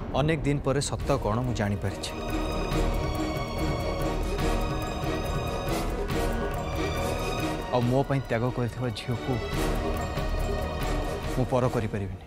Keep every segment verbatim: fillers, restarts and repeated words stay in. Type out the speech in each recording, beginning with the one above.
अनेक दिन पर सत्य कौन मु जानी पारिछि। और मो पई त्याग करथिबा झियो को मु पर करि परिबिनी।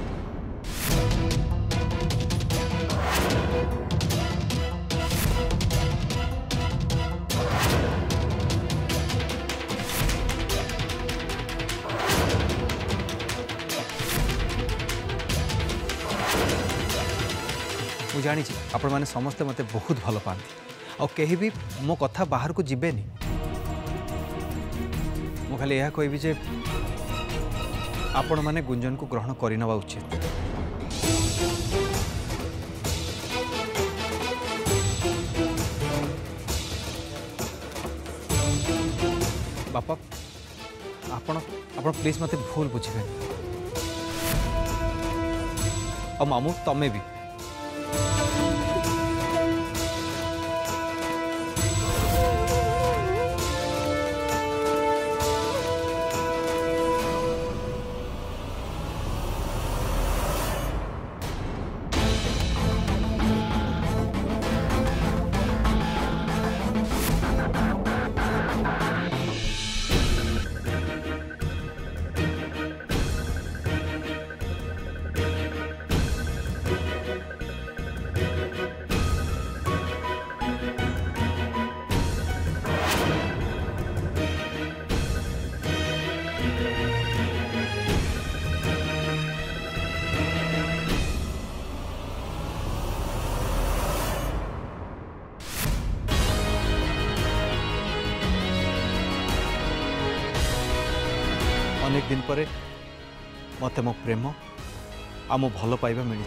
मु जानी आपण माने समस्ते मते बहुत भल पाती और कहीं भी मो कथा बाहर को जीवेनी। मु खाली यह कहबी जे आपण माने गुंजन को ग्रहण करनवा उचित। बापा आपण आपण प्लीज मते भूल बुझिबे और मामू तमे भी। अनेक दिन पर मत मो प्रेम आ मो भल पाइबा मिली।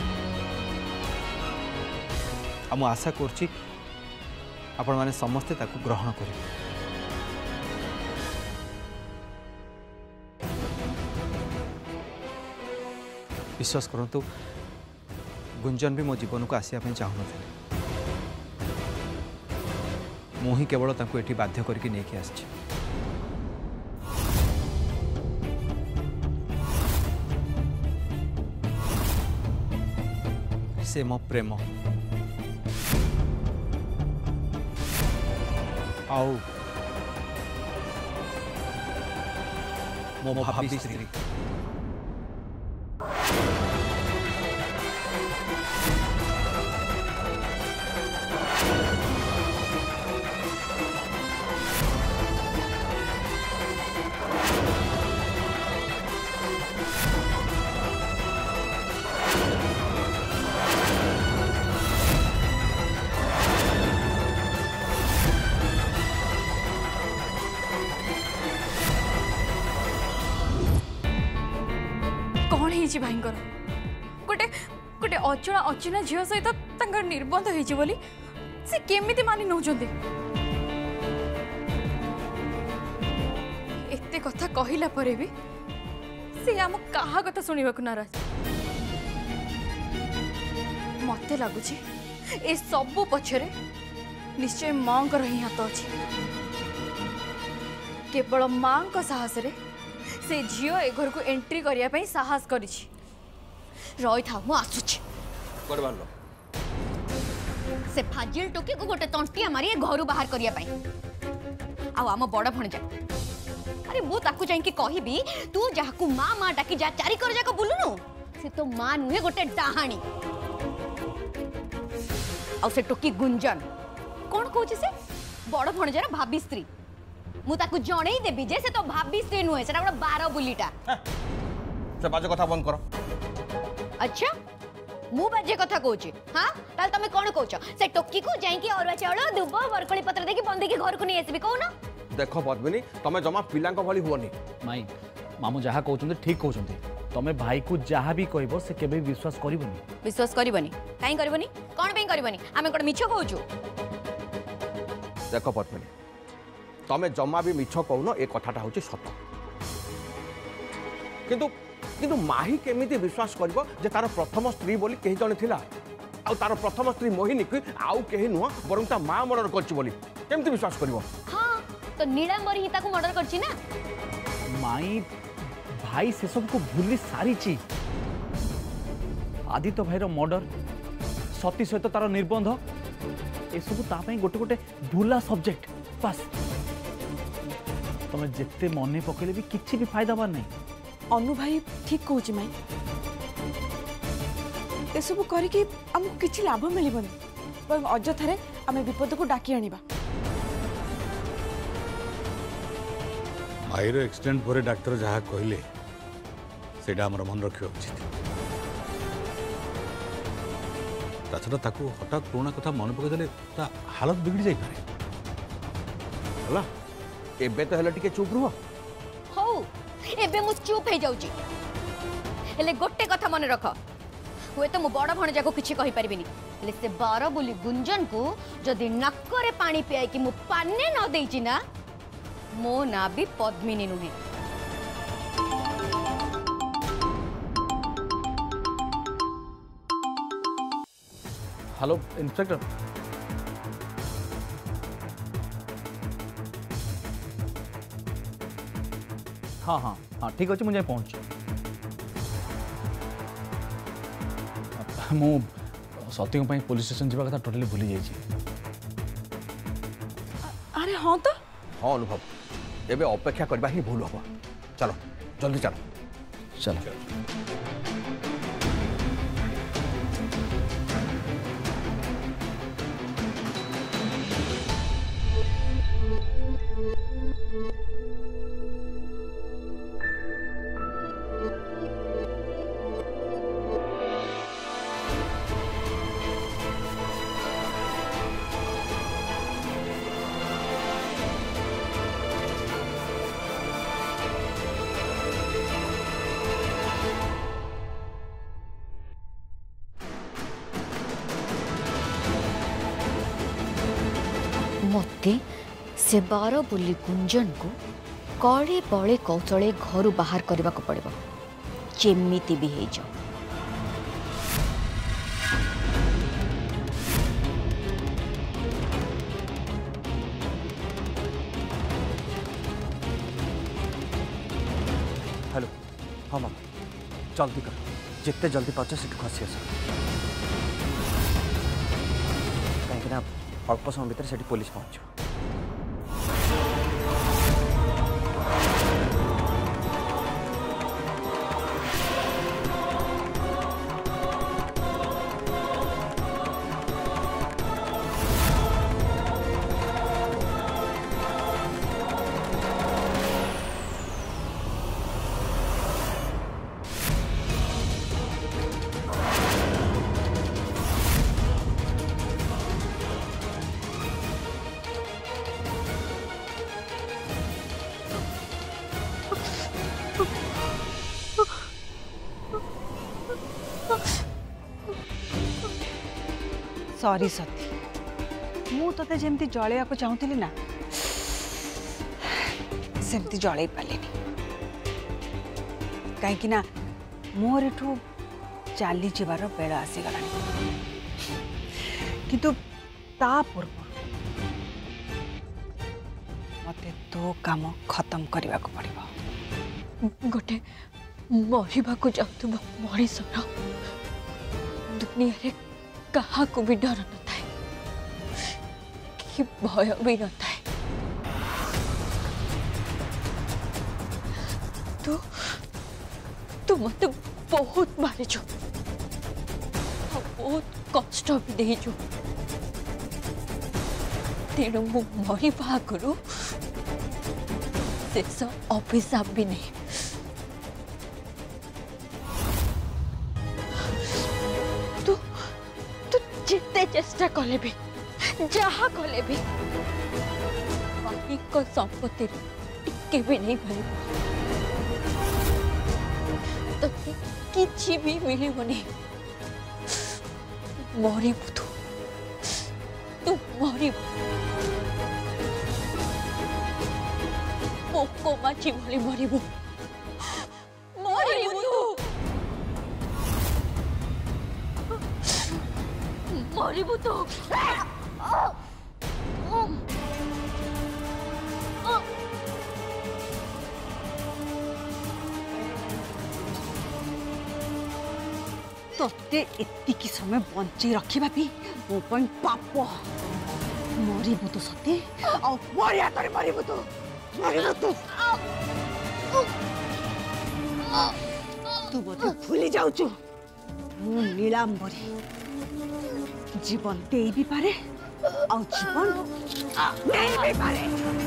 मु आशा करछि आपण माने समस्ते ताकू ग्रहण करेंगे। विश्वास करंतु गुंजन भी मो जीवन को आसिया चाहून मु ही केवल ताकू एठी बाध्य करके नेकी आछि। से मो प्रेम आओ मो भाभी स्त्री। भाई गोटे गोटे अचना अचिना झील सहित निर्बंध होली से केमिति मानि नौचंदी। एते कथा कहिला परे भी से आम कहा कथा सुनिबा को नाराज। मते लागुची ए सबु पछरे निश्चय मां को ही हाथ अछि। केवल मां को साहस रे से झियो ए घर को एंट्री करिया पई साहस करिछि। रही था मु आसुछि कोड बारलो से फाजिल टोकी को गोटे तंटिया मारी घर बाहर करिया पई आ आम बड़ भणजा। अरे मु ताकू जाई कि कहिबी तू जाकू मां मां डाकी जा चारी कर जाको बुलुनु से तो मां नुहे गोटे डाहाणी। आ से टोकी गुंजन कोन कहूछि से बड़ भणजार भाभी स्त्री। मु ताकू जणै देबी जे से तो भाभी स्त्री नुहे सेटा बड़ बारो बुलीटा। से बाजे कथा बंद करो। अच्छा मु बाजे कथा कहूँ हाँ ताल तमे कौन कहूच से टोकी को जाई अरुआ चाउल दुब बरकोली पत्र देकी बंदी के घर को नहीं आसबी कहून। देख पद्मिनी तमे जमा पिला भली हुअनी। माई मामू जहाँ कहते ठीक कहते तमे भाई को जहाँ भी कहब से केबे विश्वास करबनी। विश्वास करबनी काई करबनी कौन पे करबनी आमे कोन मिछ कहूचु। देख पद्मिनी तमे जमा भी मिछ कहून ए कथाटा होची सत किंतु किंतु माही केमिति विश्वास करिवो जे तार प्रथम स्त्री बोली केही जने थिला आ तार प्रथम स्त्री मोहिनी की आउ केही नुह बरं ता मां मर्डर करछि बोली केमिति विश्वास करिवो। हां तो नीलांबर ही ताको मर्डर करछि ना। माई भाई से सब को भूली सारी ची आदित्य भाईर मर्डर सती सहित तार निर्बंध एसबू तापाई गोटे गोटे भूला सब्जेक्ट बस तुम जिते मन पकड़े भी किसी भी फायदा बार नहीं। अनु भाई ठीक कहूँ माई एसबू करके आमको किसी लाभ मिलबनी बरं अजथारे आम विपद को डाकी आनिबा। माईर एक्सीडेंट पर डाक्टर जहाँ कहले सेटा हमर मन रखियो उचित। ताछड़ा ताकू हठात पुराना कथा मन पकई देले ता हालत बिगड़ी जाई पारे। हला एबे तो हेले टिके चुप रुह। हो एबे मु चुप हे जाउची हेले गोटे कथा मन रख हुए तो मु बड़ भणजा को किछि कहि परिबिनी हेले से बार बोली गुंजन को जदि नक्करे पानी पियाई कि मु पाने न देइची ना मो ना भी पद्मिनी नुहे। हेलो इंस्पेक्टर हाँ हाँ हाँ ठीक अच्छे मुझे पहुँच मु सती पुलिस स्टेशन जावा कथा टोटली भूली जाइए। अरे हाँ तो हाँ अनुभव एबे अपेक्षा करबा ही भूल हम। चलो जल्दी चलो चलो मते से बार बोली गुंजन को कड़े बड़े कौशले घर बाहर करने को पड़े जेमिति भी हो जाओ। हेलो हाँ माँ जल्दी कर जिते जल्दी पाच से खसी आस कहीं अल्प समय भितर से पुलिस पहुंच। सॉरी सती मु तते जेमती जळेया को चाहूली ना सेमती जळई पालेनी कहीं ना मोर एठू चली जीवार बेल आसीगला किंतु ता पूर्व मते तो काम खत्म करने को पड़िबो। गोटे मरिबा को जाउथबो मनीषर दुनिया रे कहा को भी डर न था कि भय भी न था। तू तू मत बहुत मारिचु बहुत कष्ट भी देचु तेणु मु मरिबा आगु शेष अभिशाप भी नहीं। जिते चेष्टा कले भी जहा कले भी मालिक संपत्ति टिके भी नहीं मिल तो किसी भी मिलबनी मरिबु तू तू मरिबु पोको माछी भली मरिबु मरिबु तू मरिबु तो तोते एतिकी समय बंची रखिबा भी मो पई पाप मरिबु तो सती आ मरिया तोरे मरिबु तो मरिबु तो तू बोते भूली जाउछु मु नीलांबरी जीवन देई भी पारे आ जीवन नहीं भी पारे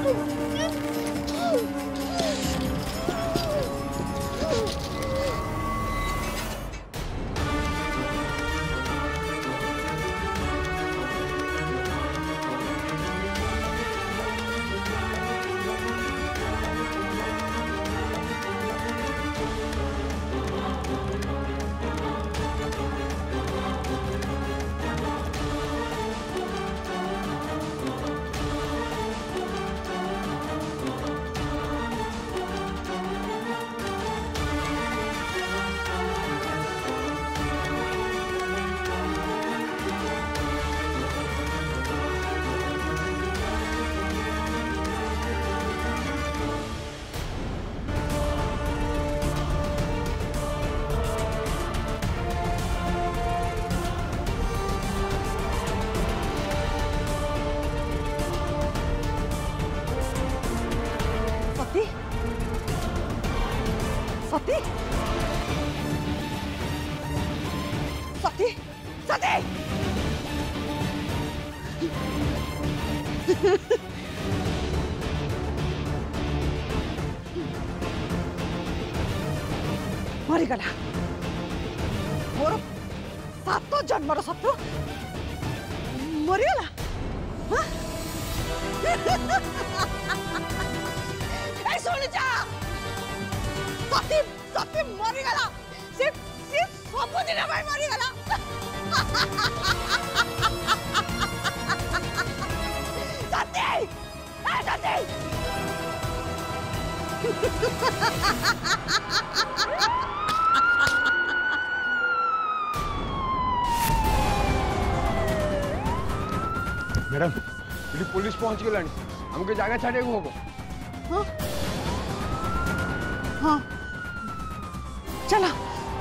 सती सती सती मरीगला मोर सात जन्मर शत्रु मरीगला शुणी जा सती सती मरीगला से से सबुदिन भाई मरीगला सती ए सती मैडम ये पुलिस पहुंच गला हमके जगह छाड़े को होगा हाँ हाँ चला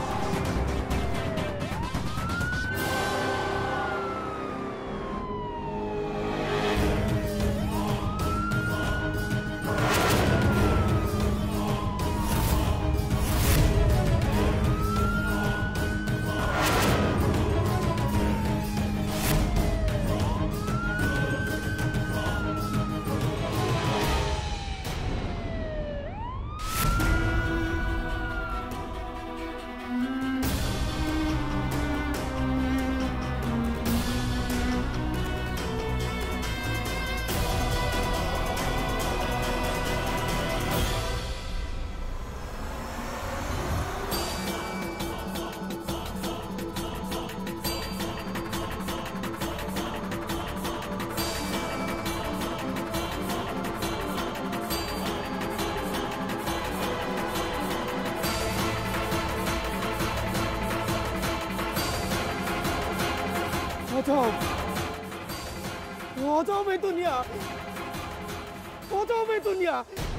जाओ मैं दुनिया हो जाओ मैं दुनिया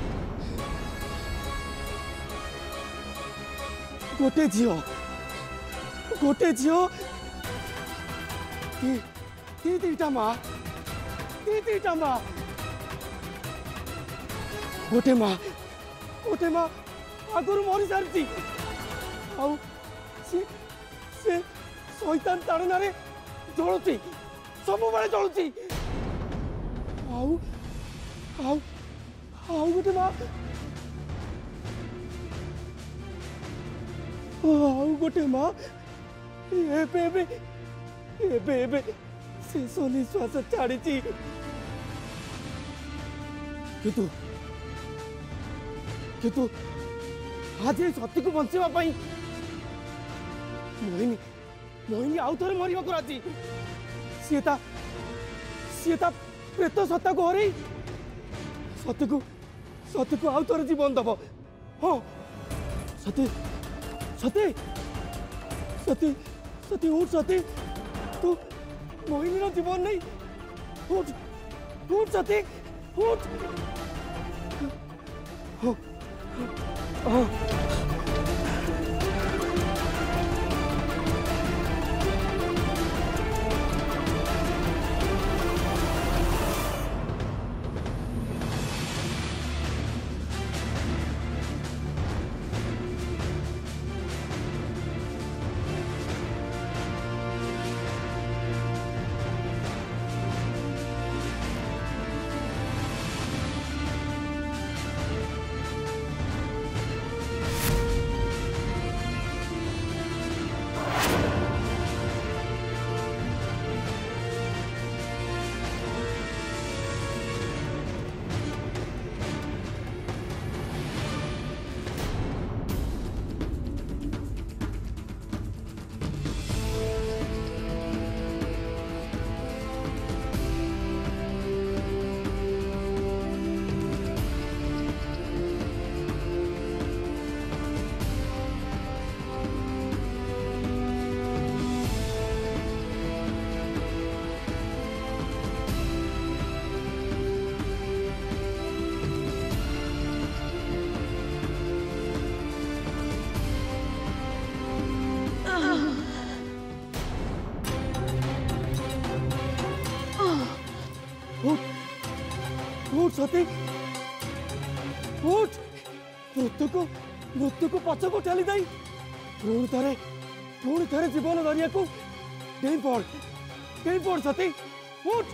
गोटे झील गोटे झील दीटा माँ दीटा माँ गोटे माँ गोटे माँ आगुरी मरी सारी से शैतान ताड़ना जलुची सब बेले जलुची आउ आउ आउ गोटे माँ आउ गोटे माँ एबे एबे एबे एबे शेष निश्वास छाड़ी किंतु किंतु आज ये सती को बंचवा मोहिनी मोहिनी आउ थे मरिया को राजी सीता सीता प्रेत सत्ता को हरई सती को सती को आउ थे जीवन दब हाँ सती सती सती सती उठ सती तू मोहिनी जीवन नहीं उठ उठ सती उठ हाँ हाँ सती उठ मृत्यु को मृत्यु को पछ को ठेली दई पुणी थे पुणी थे जीवन दरिया को डेई पड़ डेई पड़ सती उठ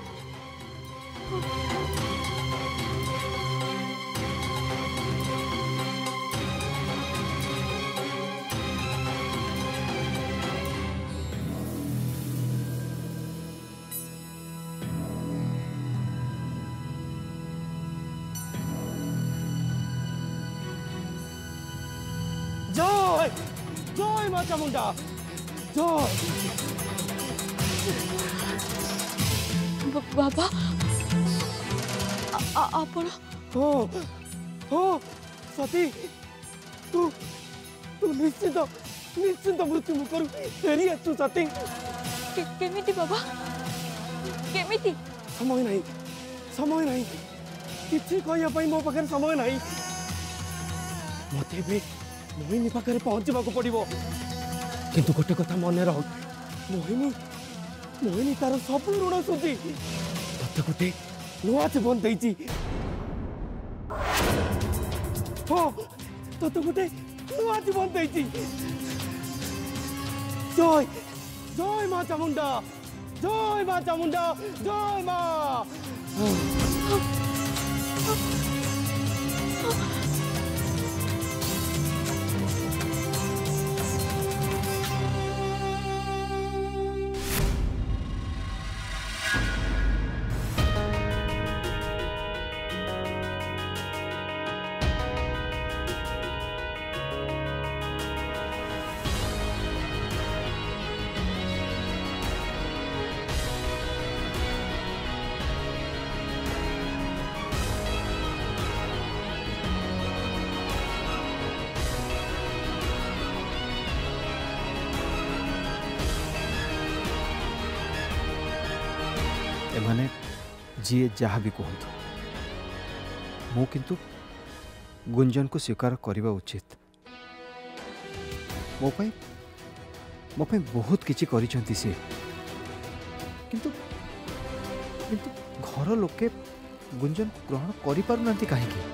जय जय माँ चामुंडा जय बाबा आपण हो हो सती तू तू निश्चित निश्चित मृत्यु मुखर फेरी आसु सती केमिति बाबा केमिति समय नहीं समय नहीं किसी कहवाई मो पाखे समय नहीं मत भी मोहिनी पाखे पहुँचवा पड़ो किंतु गोटे कथा मन रख मोहिनी मोहिनी तार सब ऋण सुझी तते गोटे नुआ जीवन देती हाँ तते गोटे नुआ जीवन देती जय जय माँ चामुंडा जय माँ चामुंडा जय माँ एमाने जी जहाँ भी कहतु मु किंतु गुंजन को स्वीकार करने उचित मो पाई मो पाई बहुत किछि करिसंती से किंतु किंतु घर लोके गुंजन को ग्रहण करि पारु नांती काहेकि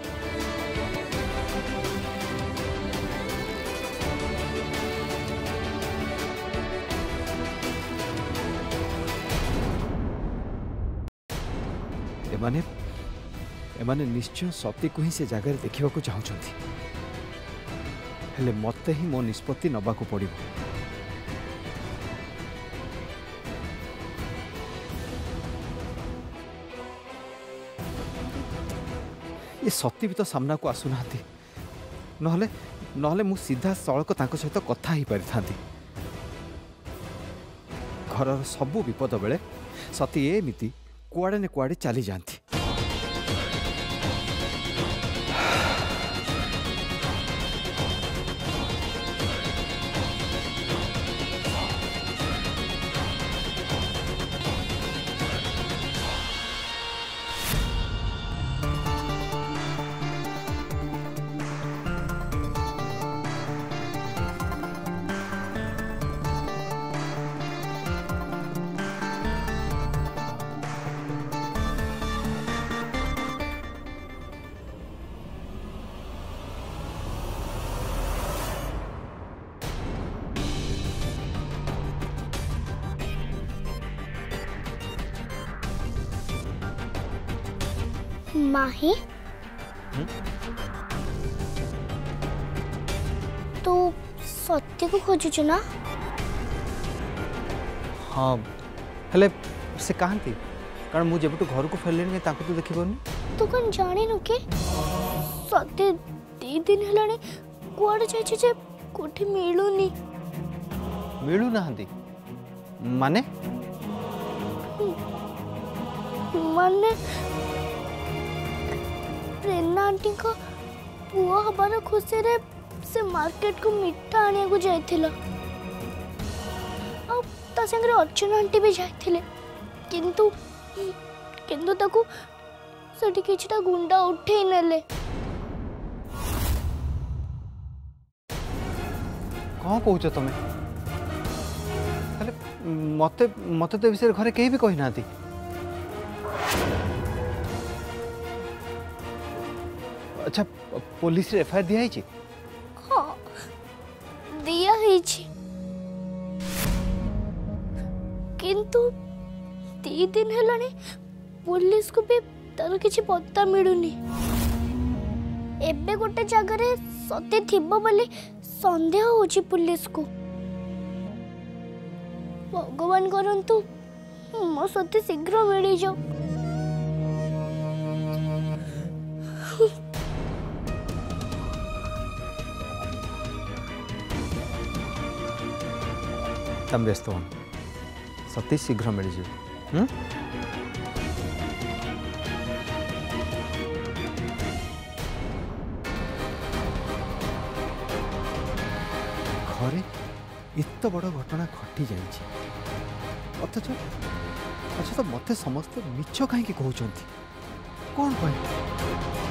एमाने एमाने निश्चय सती को ही से जगह देखा चाहते हेले मते ही मो निष्पत्ति नबा को पड़ो ये सती भी तो सामना को आसुना नहले नहले मु सीधा सड़क तांको सहित कथा ही पारि थांती घर सबू विपद बेले सती एमिति कुआड़े ने कुआड़े चली जाती माही तो सत्य को खोजुच ना हाँ हेले से कहती कारण मुझे जब घर को फेरले ताको तो देखी पानी तू कौन जानी नु के सत्य दी दिन हेलानी कुआडे जाय जे कोठी मिलुनी मिलु नाहंती माने माने रेना आंटी को पुआ हबार खुशी रे से मार्केट को मिठा आने को जाइथिला आ ता संगे अर्चना आंटी भी जाइथिले किंतु किंतु ताको सठी किछटा गुंडा उठे नेले कौन कहूच तमें मत मत तो विषय घरे कहीं भी कही ना अच्छा पुलिस रे एफआईआर दिया है? हाँ दिया है किंतु दी दिन है पुलिस को भी तार किसी पत्ता मिलूनी। एबे गोटे जगह सती थिबो बोली संदेह होची पुलिस को। भगवान करंतु मो सती शीघ्र मिल जाओ। तम व्यस्त हो सती शीघ्र मिल जाओ। हम्म घरे इत बड़ घटना घटी जाइए अथच अच्छा तो मत समस्त मिछ कहीं कहते कौन कह